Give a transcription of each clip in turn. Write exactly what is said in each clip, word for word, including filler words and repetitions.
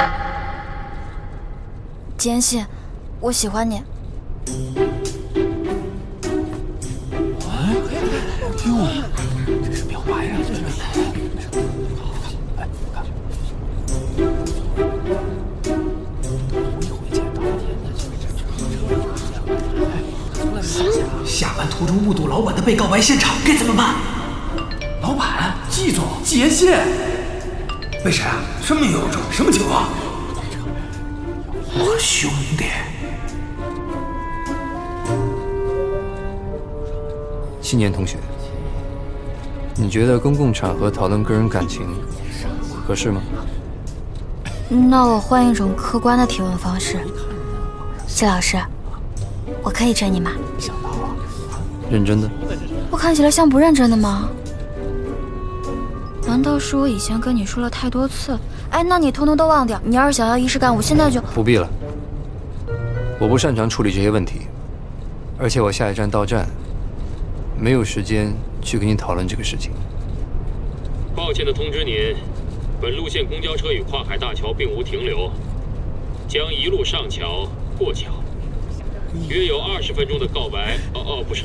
简信，我喜欢你。 哎，听我，这是表白呀！这是。哎，看。 下班途中目睹老板的被告白现场，该怎么办？ 老板，季总，结线。 为啥？什么有种？什么情况？我兄弟。 青年同学，你觉得公共场合讨论个人感情合适吗？ 那我换一种客观的提问方式。季老师，我可以追你吗？ 认真的？ 我看起来像不认真的吗？难道是我以前跟你说了太多次？哎，那你通通都忘掉。你要是想要仪式感，我现在就…… 不必了，我不擅长处理这些问题，而且我下一站到站，没有时间去跟你讨论这个事情。 抱歉的通知您，本路线公交车与跨海大桥并无停留，将一路上桥过桥，约有二十分钟的告白。哦哦，不是。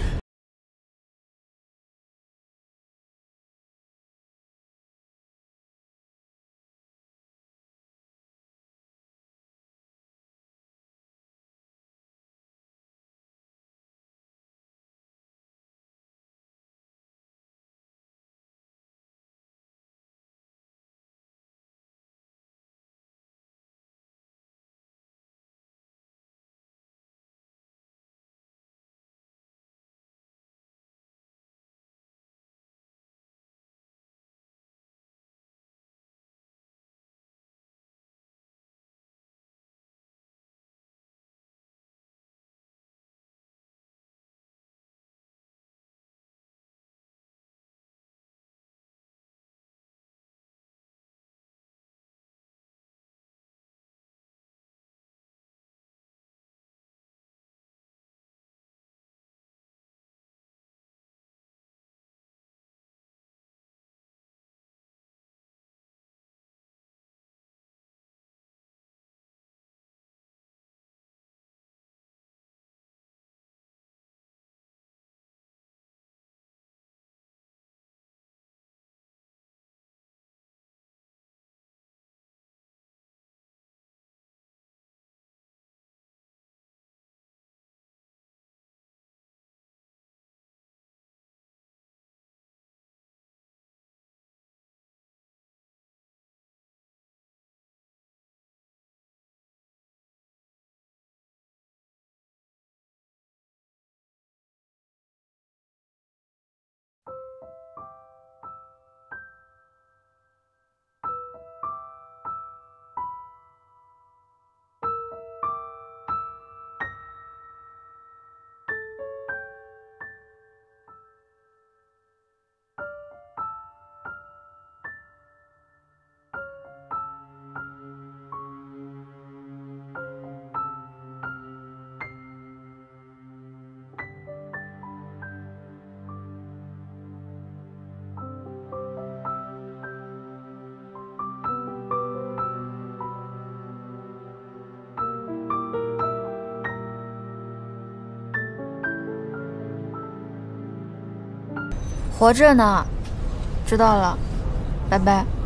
活着呢，知道了，拜拜。